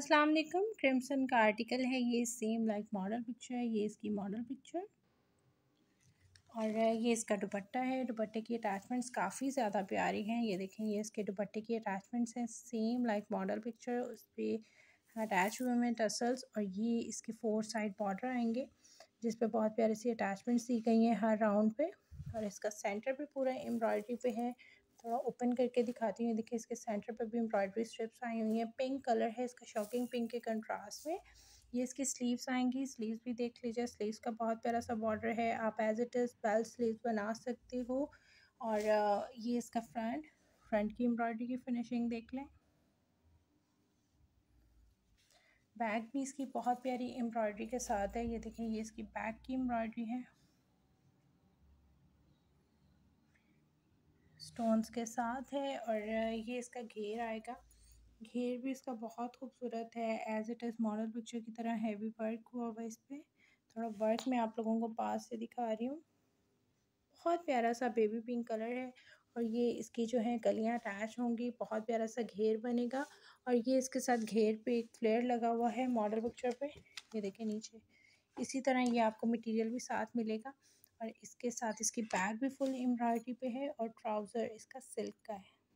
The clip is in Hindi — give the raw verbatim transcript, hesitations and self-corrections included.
अस्सलाम वालेकुम। क्रिम्सन का आर्टिकल है ये, सेम लाइक मॉडल पिक्चर है। ये इसकी मॉडल पिक्चर और ये इसका दुपट्टा है। दुपट्टे की अटैचमेंट्स काफ़ी ज़्यादा प्यारी हैं। ये देखें, ये इसके दुपट्टे की अटैचमेंट्स हैं, सेम लाइक मॉडल पिक्चर। उस पर अटैच हुए हैं टसल्स और ये इसके फोर साइड बॉर्डर आएंगे जिस पे बहुत प्यारी सी अटैचमेंट्स दी गई हैं हर राउंड पे। और इसका सेंटर पे पूरा एम्ब्रॉयडरी पे है। थोड़ा ओपन करके दिखाती हूँ। देखिए, इसके सेंटर पे भी एम्ब्रॉयडरी स्ट्रिप्स आई हुई हैं। पिंक कलर है इसका, शॉकिंग पिंक के कंट्रास्ट में। ये इसकी स्लीव्स आएंगी। स्लीव्स भी देख लीजिए, स्लीव्स का बहुत प्यारा सा बॉर्डर है। आप as it is bell sleeves बना सकते हो। और ये इसका फ्रंट फ्रंट की एम्ब्रॉयडरी की फिनिशिंग देख लें। बैक भी इसकी बहुत प्यारी एम्ब्रॉयडरी के साथ है। ये देखें, ये इसकी बैक की एम्ब्रॉयडरी है स्टोन्स के साथ है। और ये इसका घेर आएगा। घेर भी इसका बहुत खूबसूरत है, as it is model picture की तरह हैवी वर्क हुआ हुआ इस पर। थोड़ा वर्क मैं आप लोगों को पास से दिखा रही हूँ। बहुत प्यारा सा बेबी पिंक कलर है। और ये इसकी जो है कलियाँ अटैच होंगी, बहुत प्यारा सा घेर बनेगा। और ये इसके साथ घेर पे एक फ्लेयर लगा हुआ है मॉडल पिक्चर पे। ये देखें नीचे, इसी तरह ये आपको मटेरियल भी साथ मिलेगा। और इसके साथ इसकी बैग भी फुल एम्ब्रॉयडरी पे है और ट्राउज़र इसका सिल्क का है।